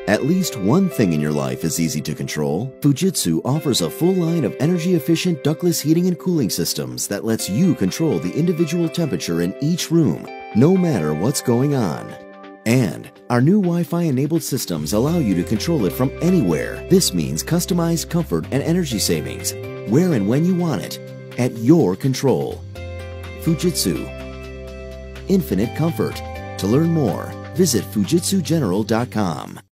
At least one thing in your life is easy to control. Fujitsu offers a full line of energy-efficient ductless heating and cooling systems that lets you control the individual temperature in each room, no matter what's going on. And our new Wi-Fi enabled systems allow you to control it from anywhere. This means customized comfort and energy savings, where and when you want it, at your control. Fujitsu. Infinite comfort. To learn more, visit fujitsugeneral.com.